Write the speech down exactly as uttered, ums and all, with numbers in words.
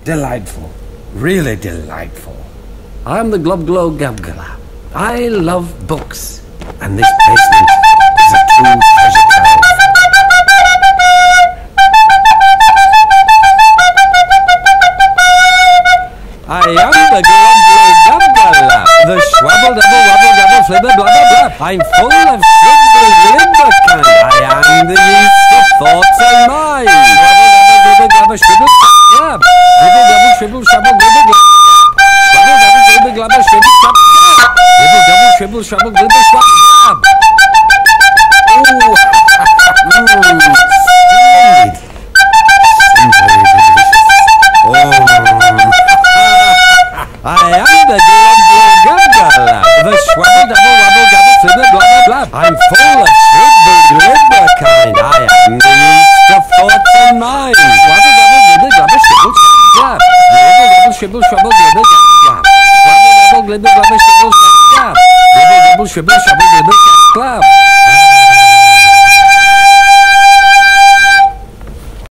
delightful. Really delightful. I'm the Globgogabgalab. I love books, and this basement is a true treasure trove. I am the Globgogabgalab, the swabble double wabble gabble flibber blah blah blah. I'm full of shibble limber kind. I am the yeast of thoughts and minds. Swabble double gibble glabber shibble glab. Gibble double shibble shabble gibble glab. Swabble double gibble glabber shibble shab glab. Gibble double shibble shabble gibble swab glab. Ooh, mmm, splendid. Simply delicious. Oh. I am the Globgogabgalab, the swabble double wabble gabble flibber blah blah blah. I'm full of shibble glibber kind. I am the yeast of thoughts and minds. Swabble double glibber glabber shibble glab. Glibber double shibble shabble glibber glab. Swabble double glibber glabber shibble glab. Glibber double shibble shabble glibber glab.